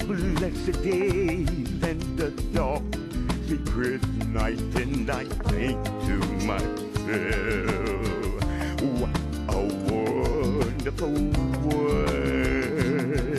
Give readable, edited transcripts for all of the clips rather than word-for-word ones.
blessed days and the dark secret night, and I think to myself, what a wonderful world.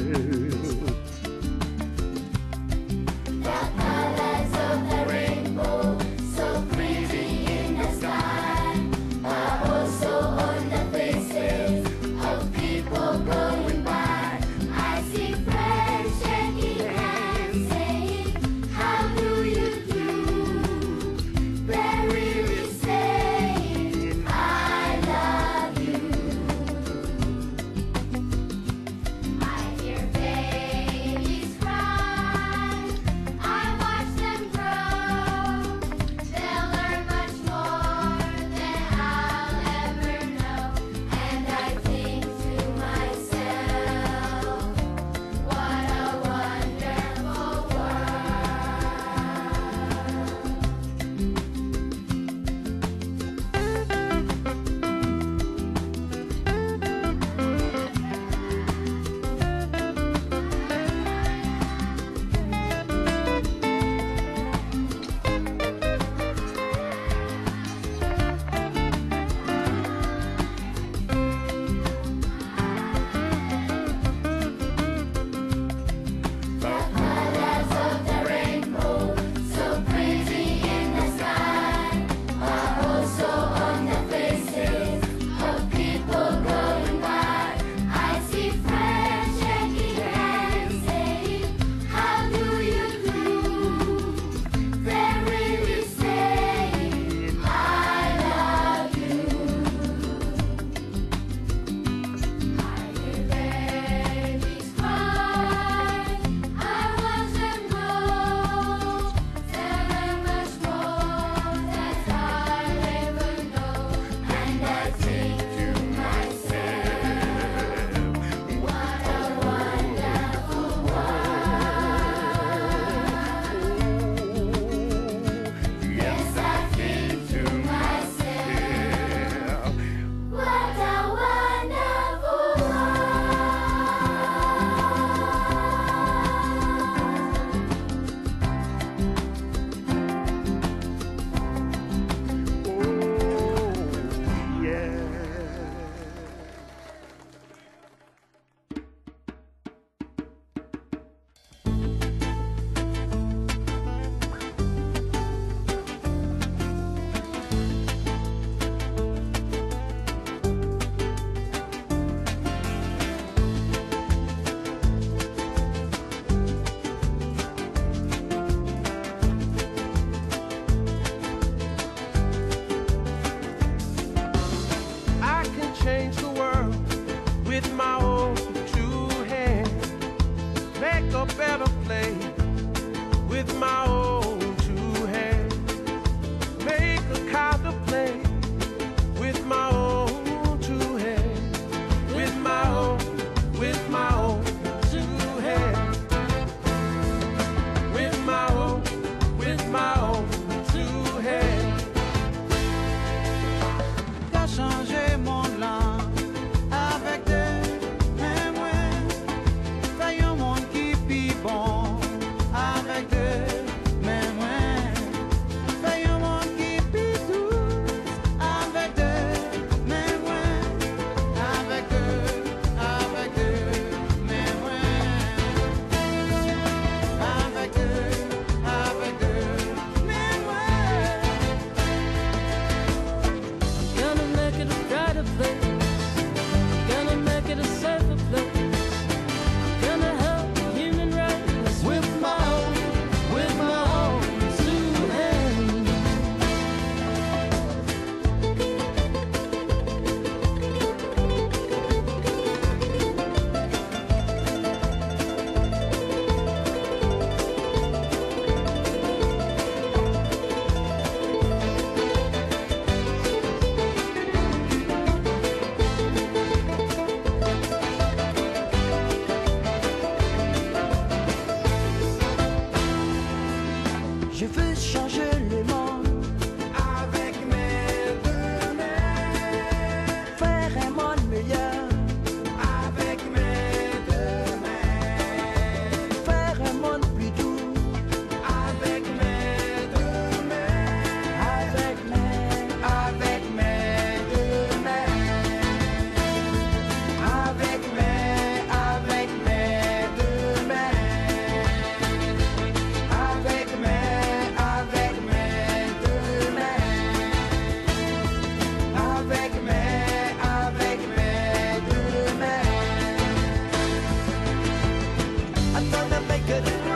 Bon, avec deux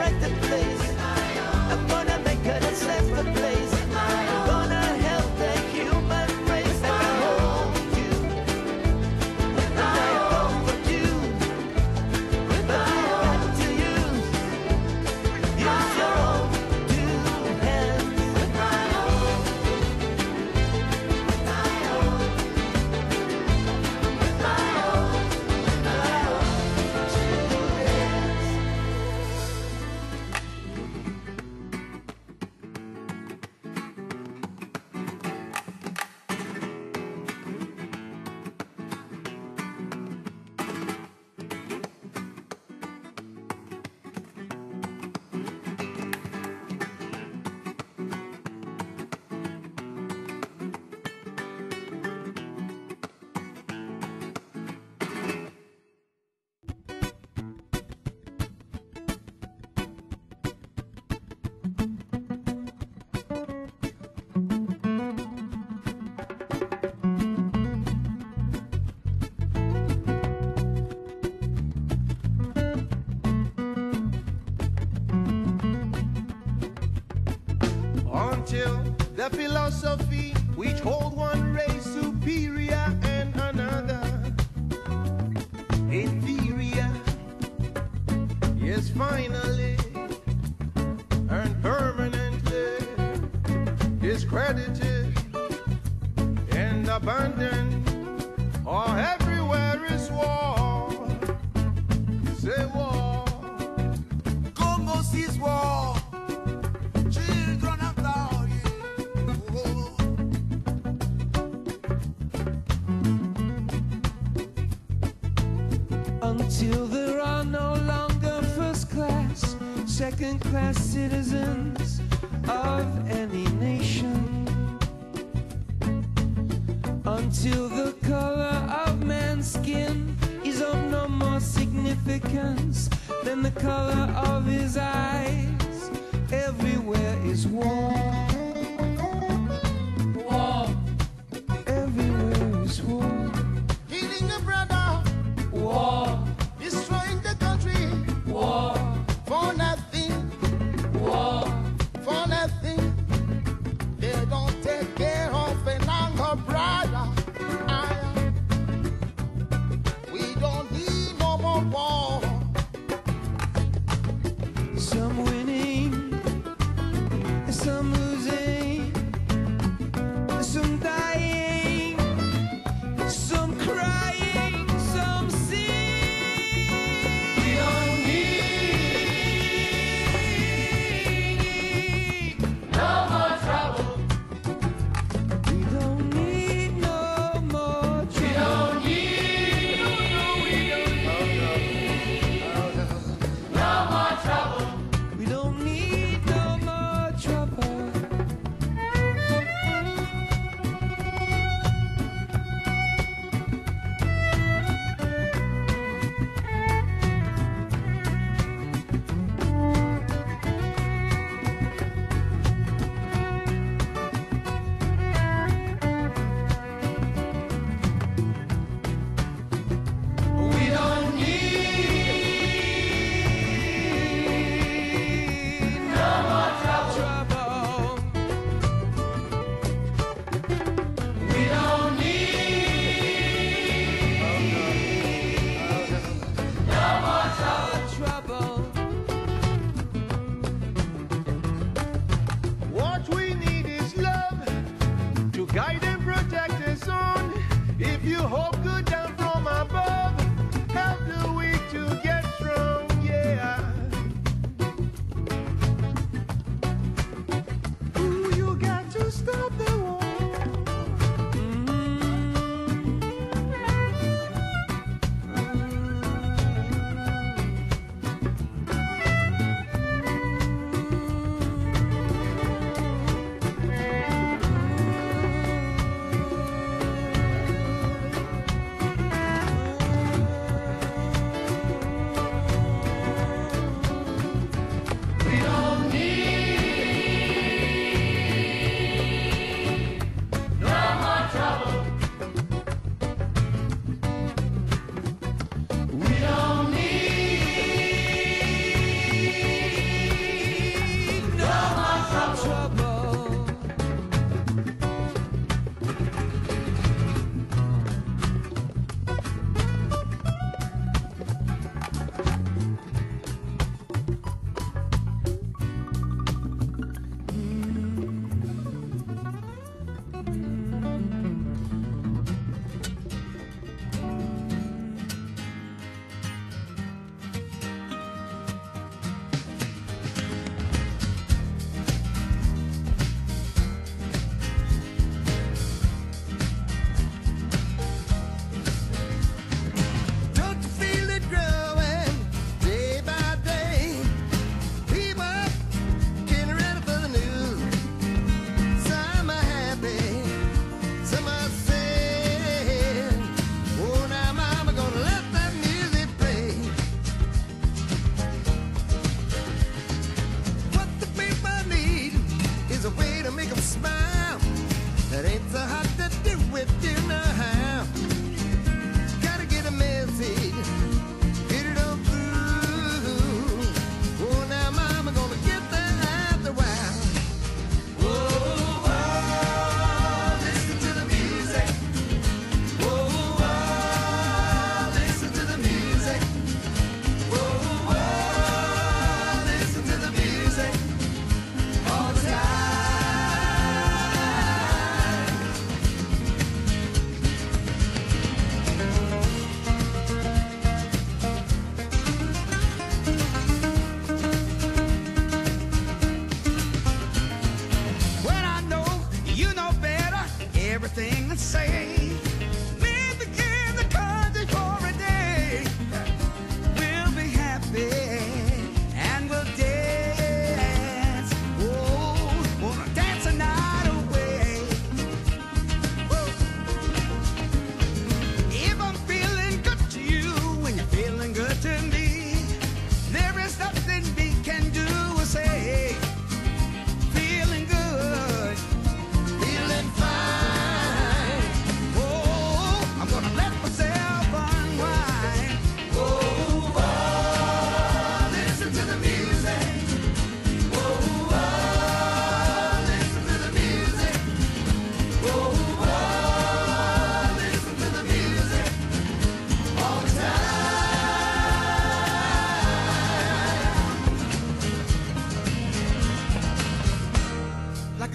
brighter place. I'm gonna make it a safer place. I'm gonna help the human race. I can hold you, and I comfort you, but you got to use your own two hands. Until the philosophy which hold one race superior and another inferior, yes, finally and permanently discredited and abandoned, or everywhere is war. Say war. Congo sees war. Children are dying. Oh. Until there are no longer first class, second class citizens of any nation. Until the color of man's skin is of no more significance than the color of his eyes. Everywhere is war. War. Everywhere is war. Killing a brother. War. Destroying the country. War. For nothing. War. For nothing. They don't take care of an younger brother. We don't need no more war. Some winning, some losing, some dying, some crying, some sing. We don't need no more trouble. We don't need no more trouble. We don't need no more trouble.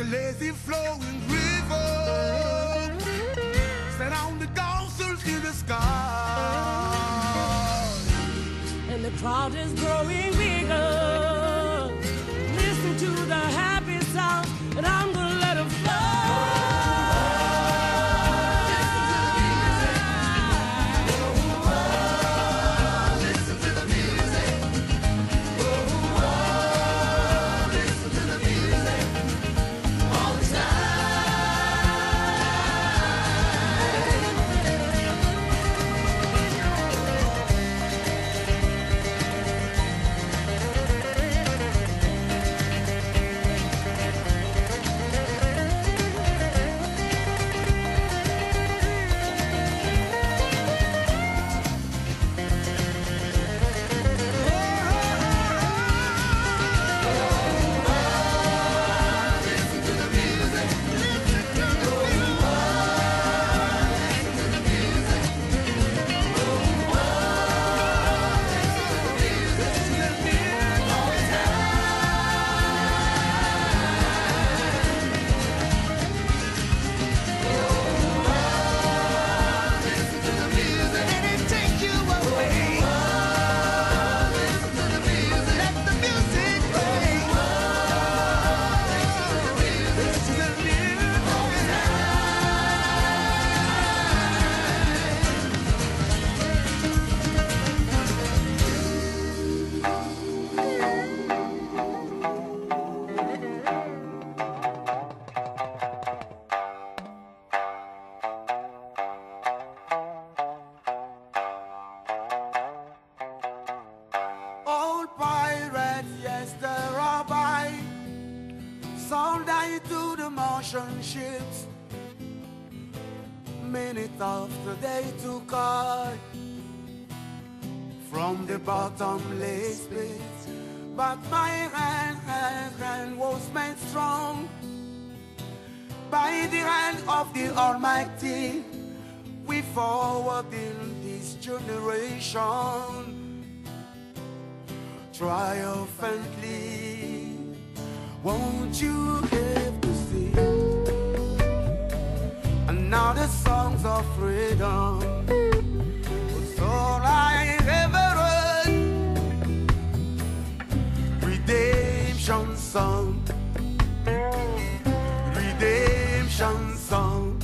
lazy flowing river, set on the dancers in the sky. And the crowd is growing bigger. Listen to the happy sound, and I'm gonna let it flow. Old pirates, yes, they're all by. Some died to the Martian ships. Many thought that they took oil from the bottomless pit. But my hand was made strong by the hand of the Almighty. We forward in this generation triumphantly. Won't you have to sing another songs of freedom? It's all I ever heard. Redemption song, redemption song.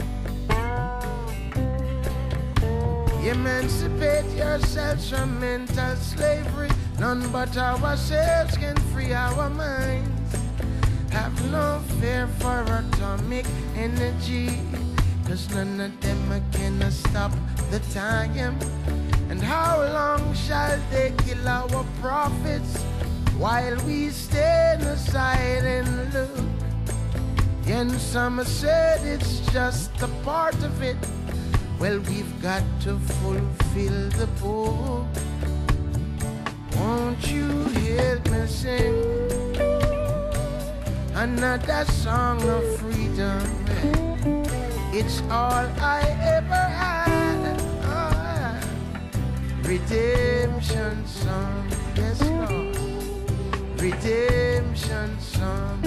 Emancipate yourselves from mental slavery. None but ourselves can free our minds. Have no fear for atomic energy, 'cause none of them can stop the time. And how long shall they kill our prophets while we stand aside and look? And some said it's just a part of it. Well, we've got to fulfill the book. Won't you help me sing another song of freedom? It's all I ever had. Oh, redemption song, yes Lord. Redemption song,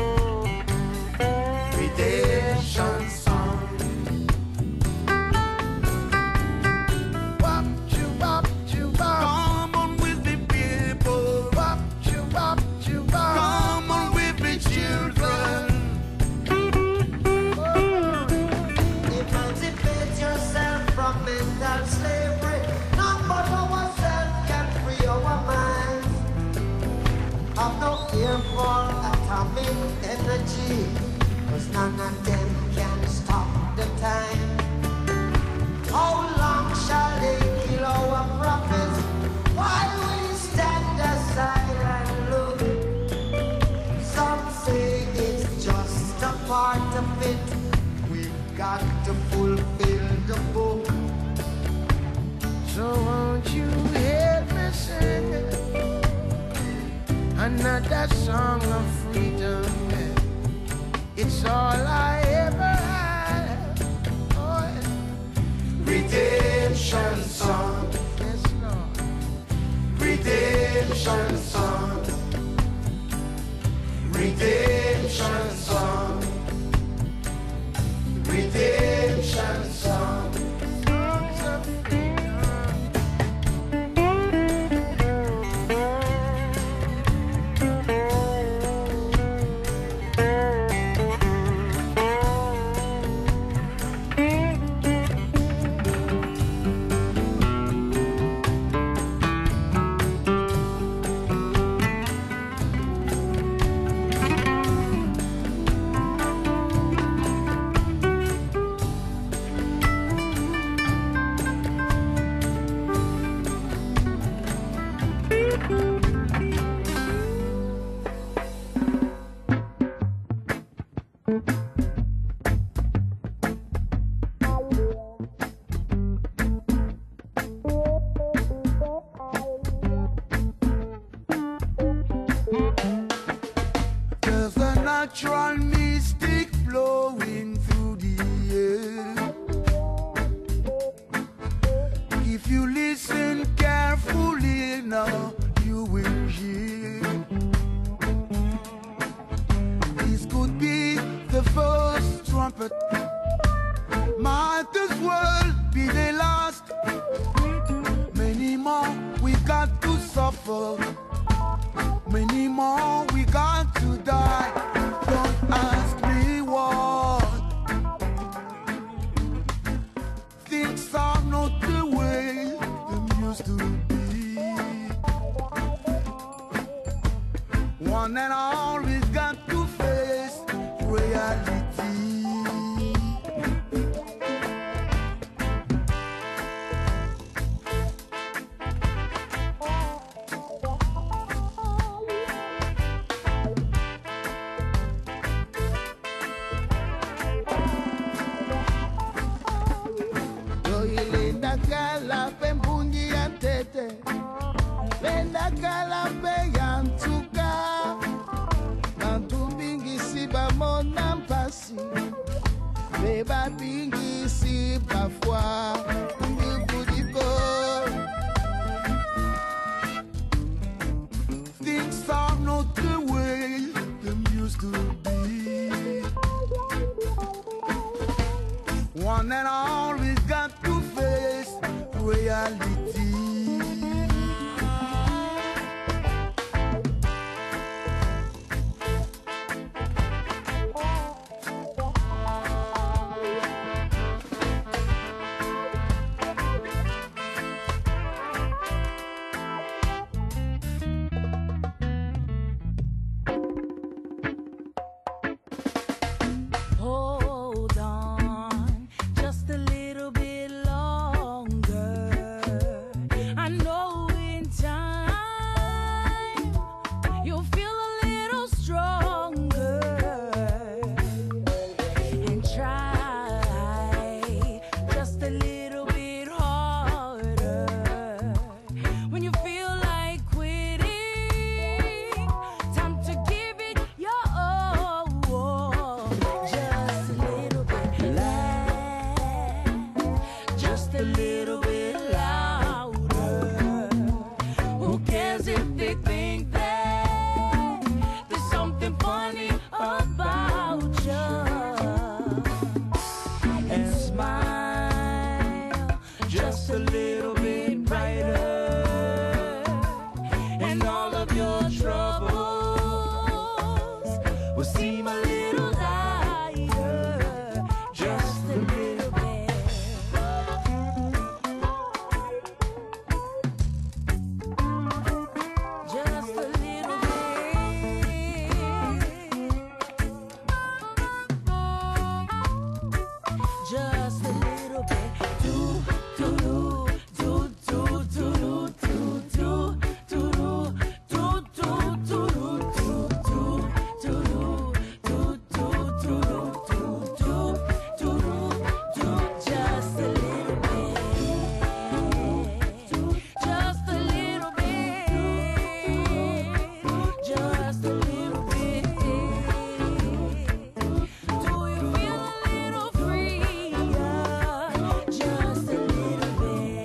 redemption song. For atomic energy, 'cause none of them can stop the time. How long shall they kill our prophets while we stand aside and look? Some say it's just a part of it. We've got to fulfill the book. So won't you help me sing another song of freedom? It's all I ever had. Oh, yeah. Redemption song, Yes, Lord. redemption song, redemption song. natural mystic flowing through the air. If you listen carefully now, you will hear. This could be the first trumpet, might as well be the last. Many more we got to suffer, many more we got to die. Don't ask me what. Things are not the way they used to be. One and all we got to face reality. Kala pembungi antete, lenda kala peyantuka, bantu bingi si ba monampasi, beba bingi si ba fwa, budibo. Things are not the way they used to be. One and all we got to face reality. Hold on, just a little bit longer. I know in time you'll feel a little stronger. And try just a little bit harder. When you feel like quitting, time to give it your all. Just a little bit loud, just a little bit louder. Who cares if they think that there's something funny about you? And smile just a little bit brighter, and all of your troubles will seem a little lighter. Just a little bit. Just a little bit. Just a little bit. Do do do do do do do do do do do just a little bit, just a little bit, just a little bit. Do you feel a little freer? Just a little bit.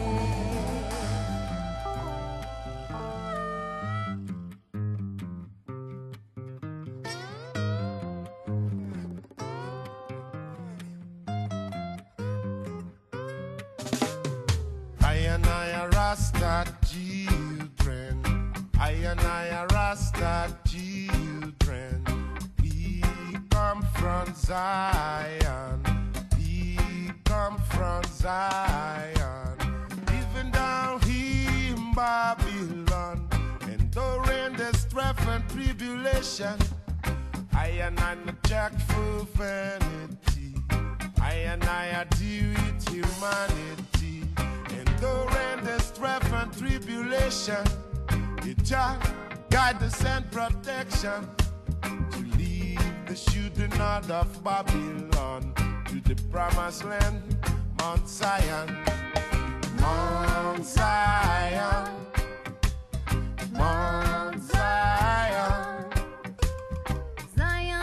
I and I are Rasta children. I and I are Rasta children. We come from Zion. We come from Zion. Even down here in Babylon, enduring the strife and tribulation. I and I not check for vanity. I and I deal with humanity. Enduring the strife and tribulation. The Jah guidance and protection to lead the children out of Babylon to the promised land, Mount Zion. Mount Zion. Mount Zion. Zion.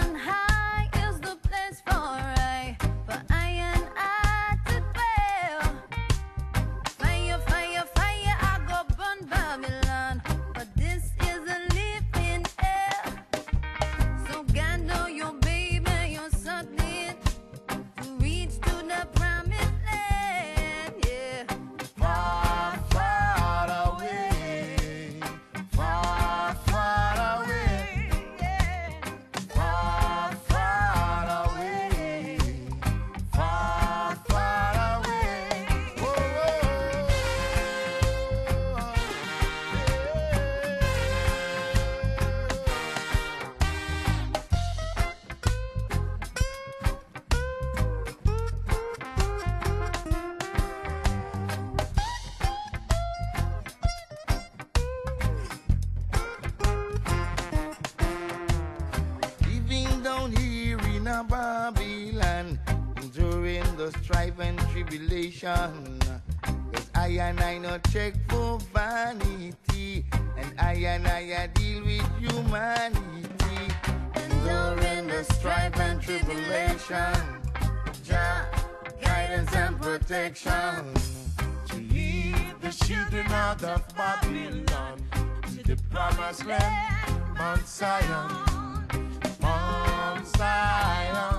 strife and tribulation. Cause I no check for vanity, and I deal with humanity. During the strife and tribulation, Jah, guidance and protection. To lead the children out of Babylon to the promised land, Mount Zion, Mount Zion,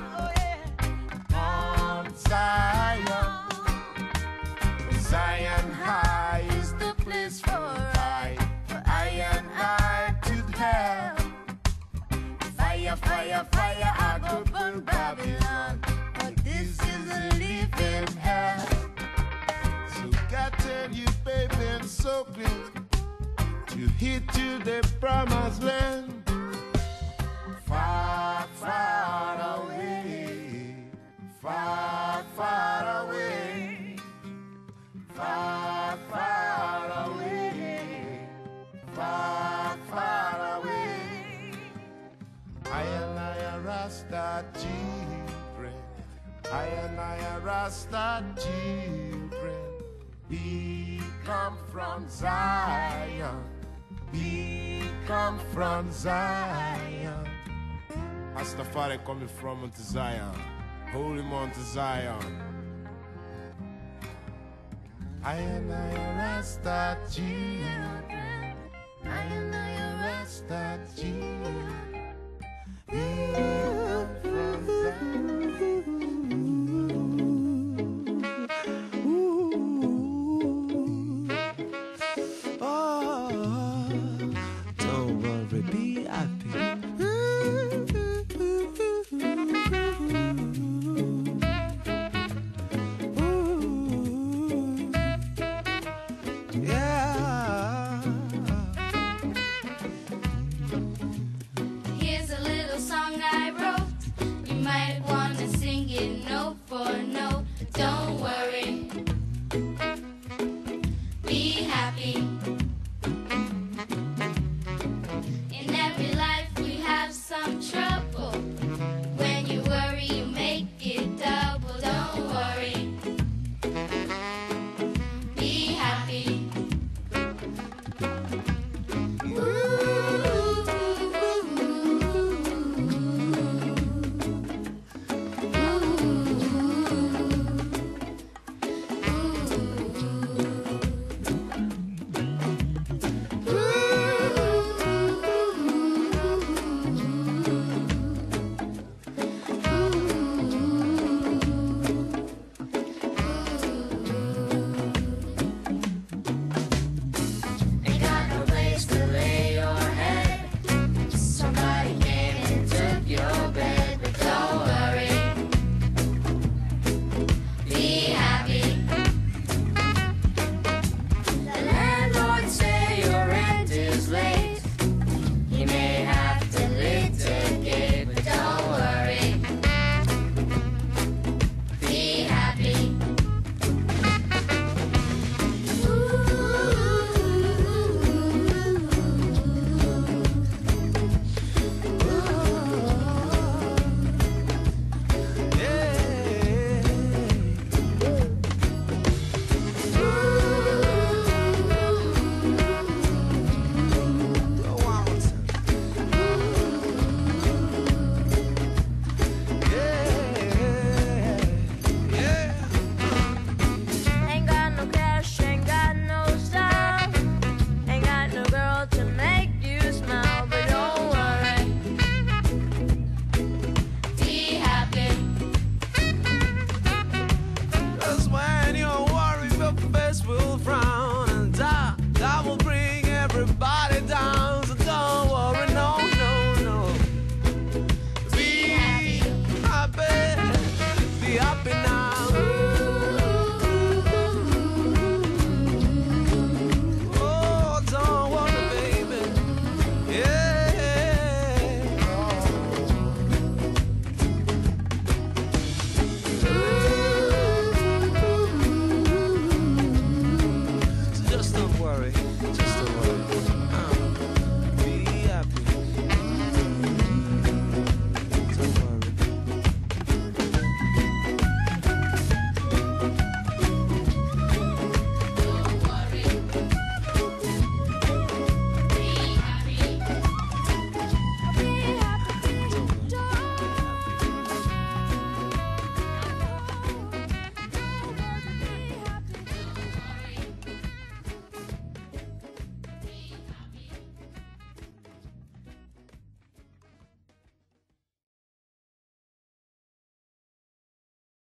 Mount Zion. Zion high is the place for I and I to have. Fire, fire, fire, I go burn Babylon, but this is a living hell. So God tell you, baby, I'm so close to hit to the promised land. Far, far away, far, far away, far, far away, far, far away. I and I are Rasta children, I and I are Rasta children. We come from Zion, we come from Zion. Rastafari coming from Mount Zion, holy Mount Zion. I and I are Rasta children, I and I are Rasta children. Don't worry, be happy. Yeah. Here's a little song I wrote. You might want to sing it note for note. Don't worry, be happy. In every life we have some trouble. When you worry, you make it double. Don't worry, be happy. Ain't got no place to lay your head. Somebody came and took your bed, but don't worry, be happy. The landlord say your rent is late. He may have to litigate, but don't worry, be happy. Ain't got no cash, ain't got no style, ain't got no girl to make you smile, but don't worry, be happy. Cause when you worry, your face will frown, and that will bring everybody